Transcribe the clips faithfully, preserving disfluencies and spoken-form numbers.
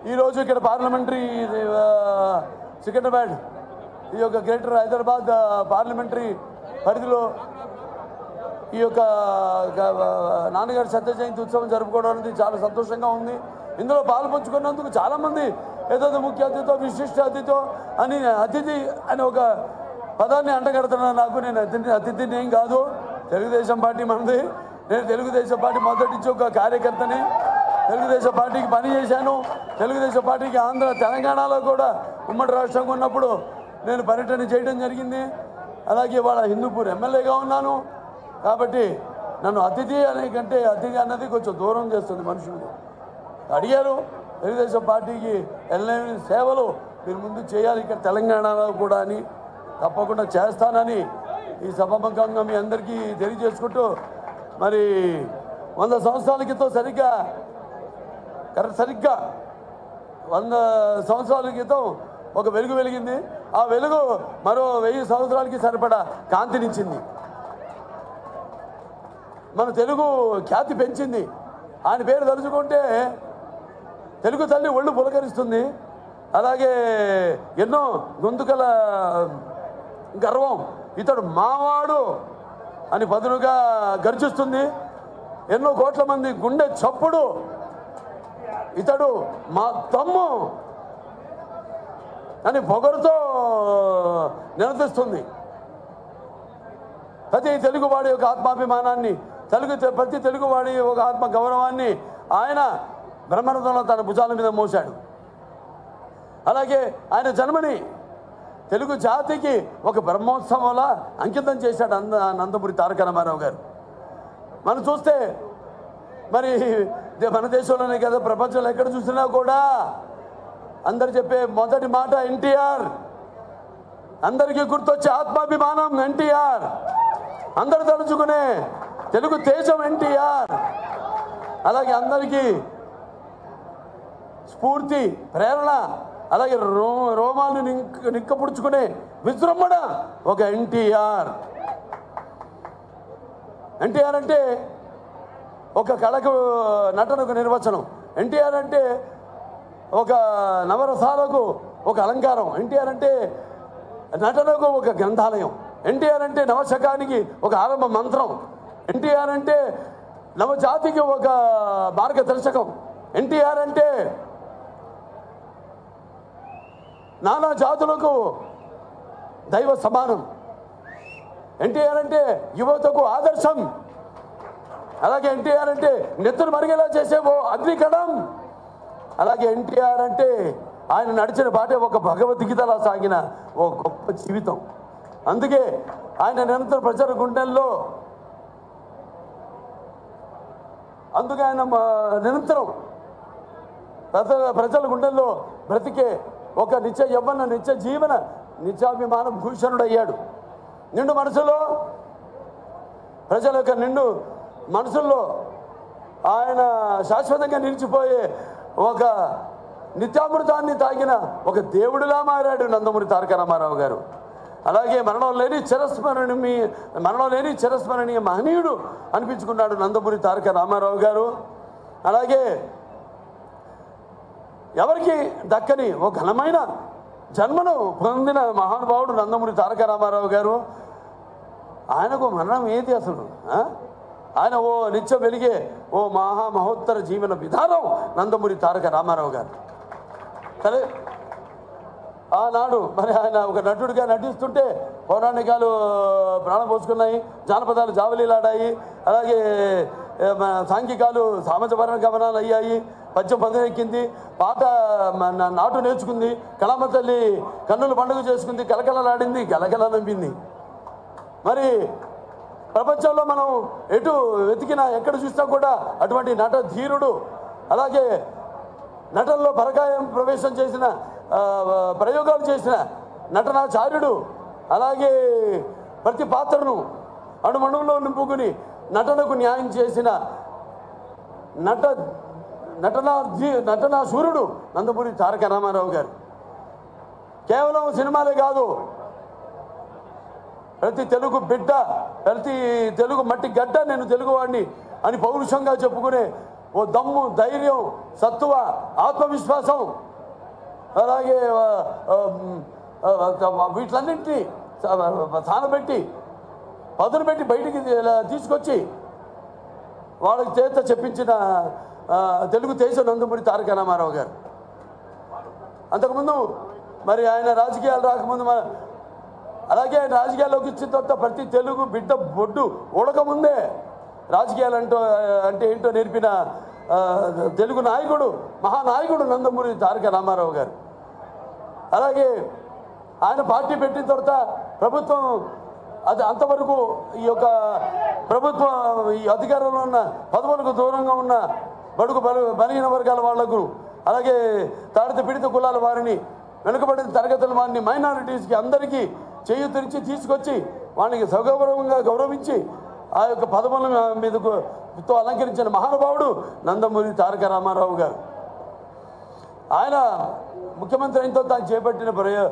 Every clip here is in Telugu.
ఈరోజు ఇక్కడ పార్లమెంటరీ సికింద్రాబాద్ ఈ యొక్క గ్రేటర్ హైదరాబాద్ పార్లమెంటరీ పరిధిలో ఈ యొక్క నాన్నగారి సత్య జయంతి ఉత్సవం జరుపుకోవడం అనేది చాలా సంతోషంగా ఉంది. ఇందులో పాల్పంచుకున్నందుకు చాలామంది ఏదో ముఖ్య అతిథితో విశిష్ట అతిథితో అని అతిథి అని ఒక పదాన్ని అంటగడుతున్నాను. నాకు నేను అతిథి అతిథిని ఏం కాదు, తెలుగుదేశం పార్టీ మనది. నేను తెలుగుదేశం పార్టీ మొదటి నుంచి ఒక కార్యకర్తని, తెలుగుదేశం పార్టీకి పనిచేశాను. తెలుగుదేశం పార్టీకి ఆంధ్ర తెలంగాణలో కూడా ఉమ్మడి రాష్ట్రంగా ఉన్నప్పుడు నేను పర్యటన చేయడం జరిగింది. అలాగే వాళ్ళ హిందూపూర్ ఎమ్మెల్యేగా ఉన్నాను. కాబట్టి నన్ను అతిథి అనే కంటే అతిథి అన్నది కొంచెం దూరం చేస్తుంది మనుషులు. అడిగారు తెలుగుదేశం పార్టీకి ఎల్లేని సేవలు మీరు ముందు చేయాలి ఇక్కడ తెలంగాణలో కూడా అని, తప్పకుండా చేస్తానని ఈ సభాముఖంగా మీ అందరికీ తెలియజేసుకుంటూ, మరి వంద సంవత్సరాల క్రితం సరిగ్గా కరెక్ట్ సరిగ్గా వంద సంవత్సరాల క్రితం ఒక వెలుగు వెలిగింది. ఆ వెలుగు మరో వెయ్యి సంవత్సరాలకి సరిపడా కాంతినిచ్చింది. మన తెలుగు ఖ్యాతి పెంచింది. ఆయన పేరు తలుచుకుంటే తెలుగు తల్లి ఒళ్ళు పులకరిస్తుంది. అలాగే ఎన్నో గొంతుకల గర్వం, ఇతడు మావాడు అని పదునుగా గర్జిస్తుంది. ఎన్నో కోట్ల మంది గుండె చప్పుడు, ఇతడు మా తమ్ము అని పొగరుతో నిలదీస్తుంది. ప్రతి తెలుగువాడి యొక్క ఆత్మాభిమానాన్ని, తెలుగు ప్రతి తెలుగువాడి ఒక ఆత్మ గౌరవాన్ని ఆయన బ్రహ్మరథంలో తన భుజాల మీద మోశాడు. అలాగే ఆయన జన్మని తెలుగు జాతికి ఒక బ్రహ్మోత్సవంలా అంకితం చేశాడు అంద నందమూరి తారక రామారావు గారు. మనం చూస్తే మరి మన దేశంలోనే కదా, ప్రపంచంలో ఎక్కడ చూసినా కూడా అందరు చెప్పే మొదటి మాట ఎన్టీఆర్. అందరికీ గుర్తొచ్చే ఆత్మాభిమానం ఎన్టీఆర్. అందరు తలుచుకునే తెలుగు తేజం ఎన్టీఆర్. అలాగే అందరికీ స్ఫూర్తి, ప్రేరణ, అలాగే రో రోమాన్ని నింక నిక్కపుడుచుకునే విజృంభణ ఒక ఎన్టీఆర్. ఎన్టీఆర్ అంటే ఒక కళకు, నటనకు నిర్వచనం. ఎన్టీఆర్ అంటే ఒక నవరసాలకు ఒక అలంకారం. ఎన్టీఆర్ అంటే నటనకు ఒక గ్రంథాలయం. ఎన్టీఆర్ అంటే నవశకానికి ఒక ఆరంభ మంత్రం. ఎన్టీఆర్ అంటే నవజాతికి ఒక మార్గదర్శకం. ఎన్టీఆర్ అంటే నానా జాతులకు దైవ సమానం. ఎన్టీఆర్ అంటే యువతకు ఆదర్శం. అలాగే ఎన్టీఆర్ అంటే నెత్తురు మరిగేలా చేసే ఓ అగ్నికణం. అలాగే ఎన్టీఆర్ అంటే ఆయన నడిచిన బాటే ఒక భగవద్గీతలా సాగిన ఓ గొప్ప జీవితం. అందుకే ఆయన నిరంతరం ప్రజల గుండెల్లో, అందుకే ఆయన నిరంతరం ప్రజల ప్రజల గుండెల్లో బ్రతికే ఒక నిత్య యవ్వన, నిత్య జీవన, నిత్యాభిమానం భూషణుడయ్యాడు. నిండు మనసులో, ప్రజల యొక్క నిండు మనసుల్లో ఆయన శాశ్వతంగా నిలిచిపోయే ఒక నిత్యామృతాన్ని తాగిన ఒక దేవుడిలా మారాడు నందమూరి తారక రామారావు గారు. అలాగే మరణం లేని చిరస్మరణీయ మరణం లేని చిరస్మరణీయ మహనీయుడు అనిపించుకున్నాడు నందమూరి తారక రామారావు గారు. అలాగే ఎవరికి దక్కని ఓ ఘనమైన జన్మను పొందిన మహానుభావుడు నందమూరి తారక రామారావు గారు. ఆయనకు మరణం ఏది అసలు? ఆయన ఓ నిత్యం వెలిగే ఓ మహా మహోత్తర జీవన విధానం నందమూరి తారక రామారావు గారు. సరే, ఆనాడు మరి ఆయన ఒక నటుడిగా నటిస్తుంటే పౌరాణికాలు ప్రాణం పోసుకున్నాయి, జానపదాలు జావలీలాడాయి, అలాగే సాంఘికాలు సామాజపరణ గమనాలు అయ్యాయి, పద్యం పదనెక్కింది, పాట నాటు నేర్చుకుంది, కళామ తల్లి కన్నుల పండుగ చేసుకుంది, కలకలలాడింది, గలగల నంపింది. మరి ప్రపంచంలో మనం ఎటు వెతికినా ఎక్కడ చూసినా కూడా అటువంటి నట ధీరుడు, అలాగే నటనలో పరకాయం ప్రవేశం చేసిన, ప్రయోగాలు చేసిన నటనాచార్యుడు, అలాగే ప్రతి పాత్రను అణుమణువులో నింపుకుని నటనకు న్యాయం చేసిన నట నటనా నటనా సూర్యుడు నందమూరి తారక రామారావు గారు. కేవలం సినిమాలే కాదు, ప్రతి తెలుగు బిడ్డ, ప్రతి తెలుగు మట్టి గడ్డ నేను తెలుగువాడిని అని పౌరుషంగా చెప్పుకునే ఓ దమ్ము, ధైర్యం, సత్తువ, ఆత్మవిశ్వాసం, అలాగే వీటిలన్నింటినీ సానబెట్టి పదును పెట్టి బయటికి తీసుకొచ్చి వాళ్ళకి చేత చెప్పించిన తెలుగు తేజ నందమూరి తారక రామారావు గారు. అంతకుముందు మరి ఆయన రాజకీయాలు రాకముందు మన అలాగే ఆయన రాజకీయాల్లోకి ఇచ్చిన తర్వాత ప్రతి తెలుగు బిడ్డ బొడ్డు ఉడకముందే రాజకీయాలు అంటూ అంటే ఏంటో నేర్పిన తెలుగు నాయకుడు, మహానాయకుడు నందమూరి తారక రామారావు గారు. అలాగే ఆయన పార్టీ పెట్టిన తర్వాత ప్రభుత్వం అది అంతవరకు ఈ యొక్క ప్రభుత్వం ఈ అధికారంలో ఉన్న పదవులకు దూరంగా ఉన్న బడుగు బలు బలహీన వర్గాల వాళ్లకు, అలాగే తాడిత పీడిత కులాల వారిని, వెనుకబడిన తరగతుల వారిని, మైనారిటీస్కి అందరికీ చేయూతనిచ్చి తీసుకొచ్చి వానికి సగౌరవంగా గౌరవించి ఆ యొక్క పదవుల మీదకు తో అలంకరించిన మహానుభావుడు నందమూరి తారక రామారావు గారు. ఆయన ముఖ్యమంత్రి అయిన తర్వాత ఆయన చేపట్టిన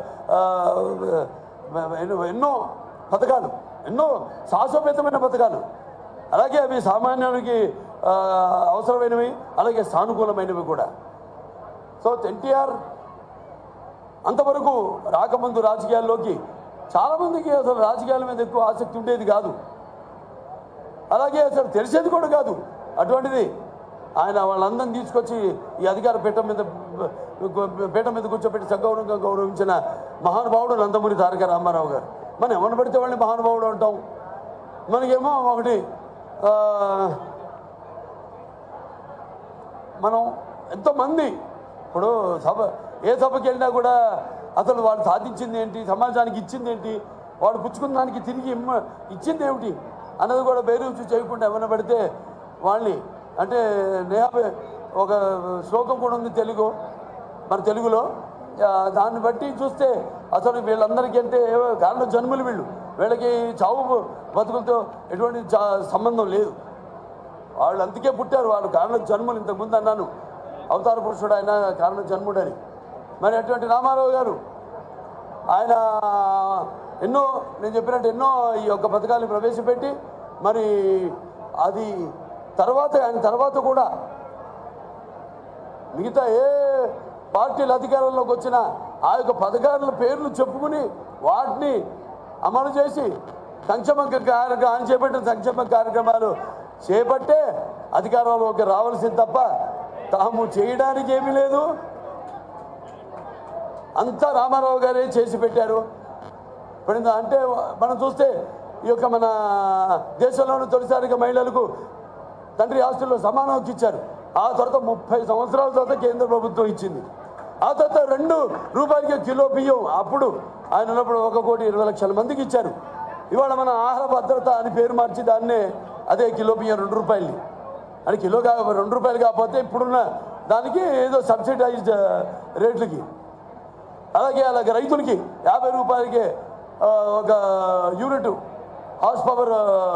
ఎన్నో పథకాలు, ఎన్నో సాహసోపేతమైన పథకాలు, అలాగే అవి సామాన్యునికి అవసరమైనవి, అలాగే సానుకూలమైనవి కూడా. సో ఎన్టీఆర్ అంతవరకు రాకముందు రాజకీయాల్లోకి చాలామందికి అసలు రాజకీయాల మీద ఎక్కువ ఆసక్తి ఉండేది కాదు, అలాగే అసలు తెలిసేది కూడా కాదు. అటువంటిది ఆయన వాళ్ళందరినీ తీసుకొచ్చి ఈ అధికార పీఠం మీద పీఠం మీద కూర్చోబెట్టి సగౌరవంగా గౌరవించిన మహానుభావుడు నందమూరి తారక రామారావు గారు. మనం ఎవరిని పడితే వాళ్ళని మహానుభావుడు అంటాం. మనకేమో ఒకటి మనం ఎంతోమంది ఇప్పుడు సభ ఏ సభకి వెళ్ళినా కూడా అసలు వాడు సాధించింది ఏంటి, సమాజానికి ఇచ్చింది ఏంటి, వాడు పుచ్చుకున్న దానికి తిరిగి ఇచ్చింది ఏమిటి అన్నది కూడా బేరూచి చేయకుండా ఎవరిని పడితే వాళ్ళని అంటే నేహ ఒక శ్లోకం కూడా ఉంది తెలుగు మన తెలుగులో, దాన్ని బట్టి చూస్తే అసలు వీళ్ళందరికీ అంటే కారణ జన్మలు వీళ్ళు, వీళ్ళకి చావు బతుకులతో ఎటువంటి సంబంధం లేదు. వాళ్ళు అందుకే పుట్టారు, వాళ్ళు కారణ జన్మలు. ఇంతకుముందు అన్నాను అవతార పురుషుడు ఆయన కారణ జన్ముడని. మరి అటువంటి రామారావు గారు ఆయన ఎన్నో నేను చెప్పినట్టు ఎన్నో ఈ యొక్క పథకాలను ప్రవేశపెట్టి మరి అది తర్వాత ఆయన తర్వాత కూడా మిగతా ఏ పార్టీల అధికారంలోకి వచ్చినా ఆ యొక్క పథకాల పేర్లు చెప్పుకుని వాటిని అమలు చేసి సంక్షేమ కార్యక్రమం ఆయన చేపట్టిన సంక్షేమ కార్యక్రమాలు చేపట్టే అధికారంలోకి రావాల్సింది తప్ప తాము చేయడానికి ఏమీ లేదు. అంతా రామారావు గారే చేసి పెట్టారు. ఇప్పుడు అంటే మనం చూస్తే ఈ యొక్క మన దేశంలోని తొలిసారిగా మహిళలకు తండ్రి ఆస్తుల్లో సమాన హక్కు ఇచ్చారు. ఆ తర్వాత ముప్పై సంవత్సరాల తర్వాత కేంద్ర ప్రభుత్వం ఇచ్చింది. ఆ తర్వాత రెండు రూపాయలకి కిలో బియ్యం అప్పుడు ఆయన ఉన్నప్పుడు ఒక కోటి ఇరవై లక్షల మందికి ఇచ్చారు. ఇవాళ మన ఆహార భద్రత అని పేరు మార్చి దాన్నే అదే కిలో బియ్యం రెండు రూపాయలు అని కిలో కా రెండు రూపాయలు కాకపోతే ఇప్పుడున్న దానికి ఏదో సబ్సిడైజ్డ్ రేట్లకి, అలాగే అలాగే రైతులకి యాభై రూపాయలకే ఒక యూనిట్ హార్స్ పవర్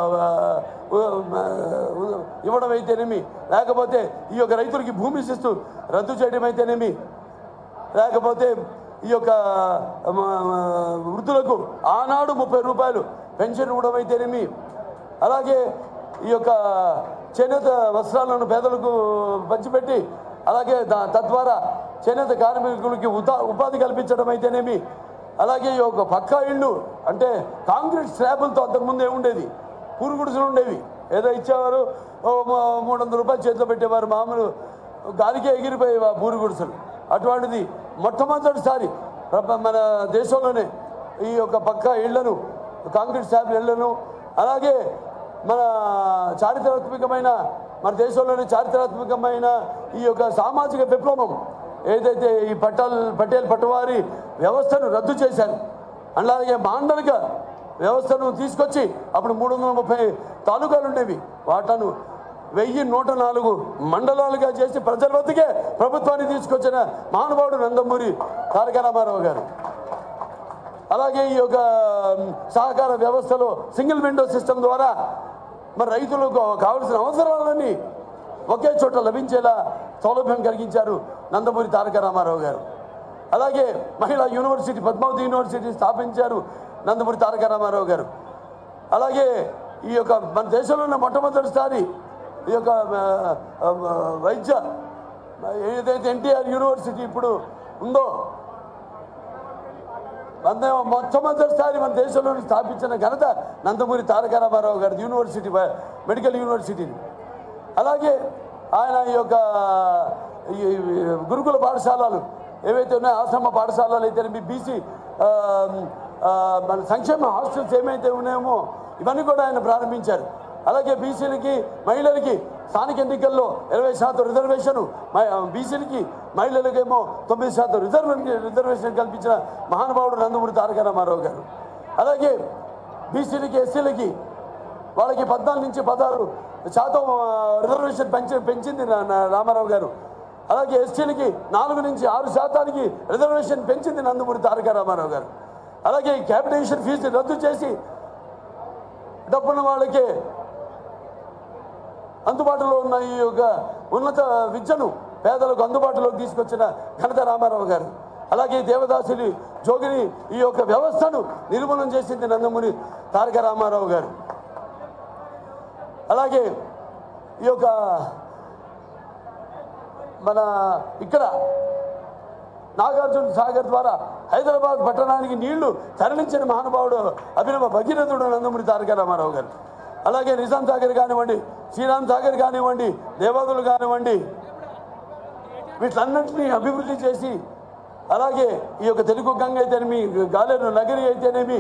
ఇవ్వడం అయితేనేమి, లేకపోతే ఈ యొక్క రైతులకి భూమి శిస్తు రద్దు చేయడం అయితేనేమి, లేకపోతే ఈ యొక్క వృద్ధులకు ఆనాడు ముప్పై రూపాయలు పెన్షన్ ఇవ్వడం అయితేనేమి, అలాగే ఈ యొక్క చేనేత వస్త్రాలను పేదలకు పంచిపెట్టి అలాగే తద్వారా చేనేత కార్మికులకి ఉదా ఉపాధి కల్పించడం అయితేనేమి, అలాగే ఈ యొక్క పక్కా ఇళ్ళు అంటే కాంక్రీట్ స్లాబులతో అంతకుముందు ఏముండేది, పూరు గుడిసెలు ఉండేవి, ఏదో ఇచ్చేవారు మూడు వందల రూపాయలు చేతిలో పెట్టేవారు, మామూలు గాలికే ఎగిరిపోయేవా పూరు గుడిసెలు. అటువంటిది మొట్టమొదటిసారి మన దేశంలోనే ఈ యొక్క పక్కా ఇళ్లను కాంక్రీట్ స్లాబ్ ఇళ్లను, అలాగే మన చారిత్రాత్మకమైన మన దేశంలోనే చారిత్రాత్మకమైన ఈ యొక్క సామాజిక విప్లవం ఏదైతే ఈ పట్టాల్ పటేల్ పట్టువారి వ్యవస్థను రద్దు చేశారు, అలాగే మాండలిక వ్యవస్థను తీసుకొచ్చి అప్పుడు మూడు వందల ముప్పై తాలూకాలు ఉండేవి, వాటను వెయ్యి నూట నాలుగు మండలాలుగా చేసి ప్రజల వద్దకే ప్రభుత్వాన్ని తీసుకొచ్చిన మహానుభావుడు నందమూరి తారక రామారావు గారు. అలాగే ఈ యొక్క సహకార వ్యవస్థలో సింగిల్ విండో సిస్టమ్ ద్వారా మరి రైతులకు కావలసిన అవసరాలన్నీ ఒకే చోట లభించేలా సౌలభ్యం కలిగించారు నందమూరి తారక రామారావు గారు. అలాగే మహిళా యూనివర్సిటీ పద్మావతి యూనివర్సిటీ స్థాపించారు నందమూరి తారక రామారావు గారు. అలాగే ఈ యొక్క మన దేశంలో ఉన్న మొట్టమొదటిసారి ఈ యొక్క వైద్య ఏదైతే ఎన్టీఆర్ యూనివర్సిటీ ఇప్పుడు ఉందో వంద మొట్టమొదటిసారి మన దేశంలో స్థాపించిన ఘనత నందమూరి తారక రామారావు గారి యూనివర్సిటీ మెడికల్ యూనివర్సిటీని. అలాగే ఆయన ఈ యొక్క గురుకుల పాఠశాలలు ఏవైతే ఉన్నాయో ఆశ్రమ పాఠశాలలు అయితే మీ బీసీ మన సంక్షేమ హాస్టల్స్ ఏమైతే ఉన్నాయేమో ఇవన్నీ కూడా ఆయన ప్రారంభించారు. అలాగే బీసీలకి మహిళలకి స్థానిక ఎన్నికల్లో ఇరవై శాతం రిజర్వేషను, బీసీలకి మహిళలకేమో తొమ్మిది శాతం రిజర్వ్ రిజర్వేషన్ కల్పించిన మహానుభావుడు నందమూరి తారక రామారావు గారు. అలాగే బీసీలకి ఎస్సీలకి వాళ్ళకి పద్నాలుగు నుంచి పదహారు శాతం రిజర్వేషన్ పెంచి పెంచింది రామారావు గారు. అలాగే ఎస్టీలకి నాలుగు నుంచి ఆరు శాతానికి రిజర్వేషన్ పెంచింది నందమూరి తారక రామారావు గారు. అలాగే క్యాపిటేషన్ ఫీజు రద్దు చేసి డబ్బున్న వాళ్ళకి అందుబాటులో ఉన్న ఈ యొక్క ఉన్నత విద్యను పేదలకు అందుబాటులోకి తీసుకొచ్చిన ఘనత రామారావు గారు. అలాగే దేవదాసుని జోగిని ఈ యొక్క వ్యవస్థను నిర్మూలన చేసింది నందమూరి తారక రామారావు గారు. అలాగే ఈ యొక్క మన ఇక్కడ నాగార్జున సాగర్ ద్వారా హైదరాబాద్ పట్టణానికి నీళ్లు తరలించిన మహానుభావుడు అభినవ భగీరథుడు నందమూరి తారక రామారావు గారు. అలాగే నిజాం సాగర్ కానివ్వండి, శ్రీరామ్ సాగర్ కానివ్వండి, దేవాదులు కానివ్వండి, వీటన్నింటినీ అభివృద్ధి చేసి అలాగే ఈ యొక్క తెలుగు గంగ అయితేనేమి, గాలేరు నగరి అయితేనేమి,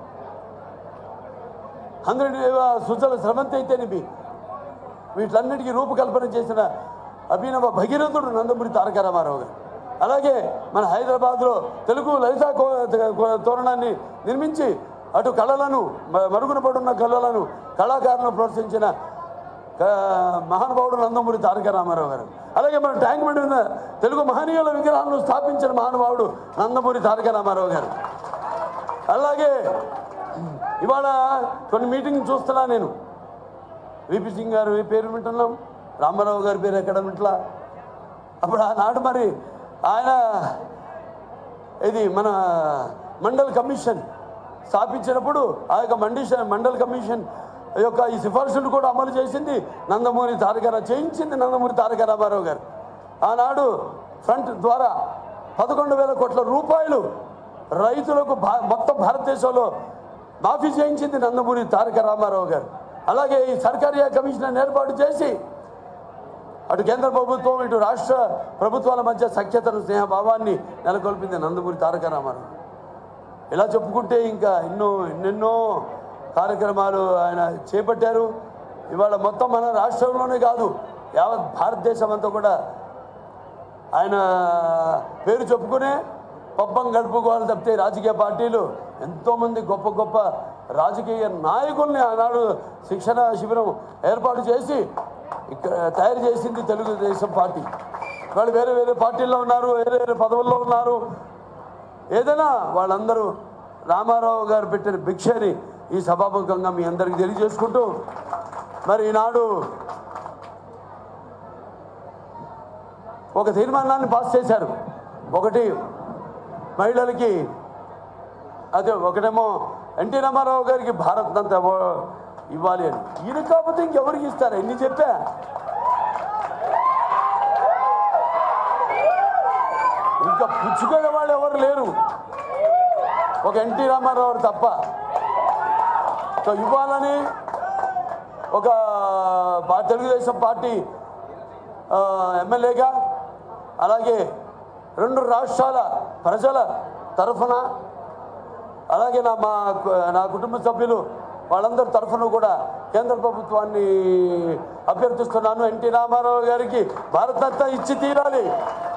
హండ్రెడ్ సుజల స్రవంతి అయితేనేమి, వీటన్నిటికీ రూపకల్పన చేసిన అభినవ భగీరథుడు నందమూరి తారక రామారావు గారు. అలాగే మన హైదరాబాద్లో తెలుగు లలితా తోరణాన్ని నిర్మించి అటు కళలను మరుగున పడున్న కళలను కళాకారులను ప్రోత్సహించిన మహానుభావుడు నందమూరి తారక రామారావు గారు. అలాగే మన ట్యాంక్ బండ్ ఉన్న తెలుగు మహనీయుల విగ్రహాలను స్థాపించిన మహానుభావుడు నందమూరి తారక రామారావు గారు. అలాగే ఇవాళ కొన్ని మీటింగ్ చూస్తున్నా నేను, విపి సింగ్ గారు పేరు వింటున్నాం, రామారావు గారి పేరు ఎక్కడ వింటలా. అప్పుడు ఆనాడు మరి ఆయన ఇది మన మండల్ కమిషన్ స్థాపించినప్పుడు ఆ యొక్క మండిషన్ మండల్ కమిషన్ యొక్క ఈ సిఫార్సులు కూడా అమలు చేసింది నందమూరి తారక చేయించింది నందమూరి తారక రామారావు గారు. ఆనాడు ఫ్రంట్ ద్వారా పదకొండు వేల కోట్ల రూపాయలు రైతులకు మొత్తం భారతదేశంలో మాఫీ చేయించింది నందమూరి తారక రామారావు గారు. అలాగే ఈ సర్కారీ కమిషన్ ఏర్పాటు చేసి అటు కేంద్ర ప్రభుత్వం ఇటు రాష్ట్ర ప్రభుత్వాల మధ్య సఖ్యతను స్నేహభావాన్ని నెలకొల్పింది నందమూరి తారక రామారావు. ఇలా చెప్పుకుంటే ఇంకా ఎన్నో ఎన్నెన్నో కార్యక్రమాలు ఆయన చేపట్టారు. ఇవాళ మొత్తం మన రాష్ట్రంలోనే కాదు యావత్ భారతదేశం అంతా కూడా ఆయన పేరు చెప్పుకునే పబ్బం గడుపుకోవాలి తప్పితే రాజకీయ పార్టీలు ఎంతోమంది గొప్ప గొప్ప రాజకీయ నాయకుల్ని ఆనాడు శిక్షణ శిబిరం ఏర్పాటు చేసి ఇక్కడ తయారు చేసింది తెలుగుదేశం పార్టీ. వాళ్ళు వేరే వేరే పార్టీల్లో ఉన్నారు, వేరే వేరే పదవుల్లో ఉన్నారు. ఏదైనా వాళ్ళందరూ రామారావు గారు పెట్టిన భిక్షని ఈ సభాముఖంగా మీ అందరికీ తెలియజేసుకుంటూ మరి ఈనాడు ఒక తీర్మానాన్ని పాస్ చేశారు. ఒకటి మహిళలకి, అదే ఒకటేమో ఎన్టీ రామారావు గారికి భారత్ అంతా ఇవ్వాలి అని. ఈయన కాకపోతే ఇంకెవరికి ఇస్తారు? ఎన్ని చెప్పా ఇంకా పుచ్చుకునే వాళ్ళు ఎవరు లేరు, ఒక ఎన్టీ రామారావు తప్ప. సో ఇవ్వాలని ఒక తెలుగుదేశం పార్టీ ఎమ్మెల్యేగా అలాగే రెండు రాష్ట్రాల ప్రజల తరఫున అలాగే నా మా నా కుటుంబ సభ్యులు వాళ్ళందరి తరఫున కూడా కేంద్ర ప్రభుత్వాన్ని అభ్యర్థిస్తున్నాను. ఎన్టీ రామారావు గారికి భారతరత్న ఇచ్చి తీరాలి.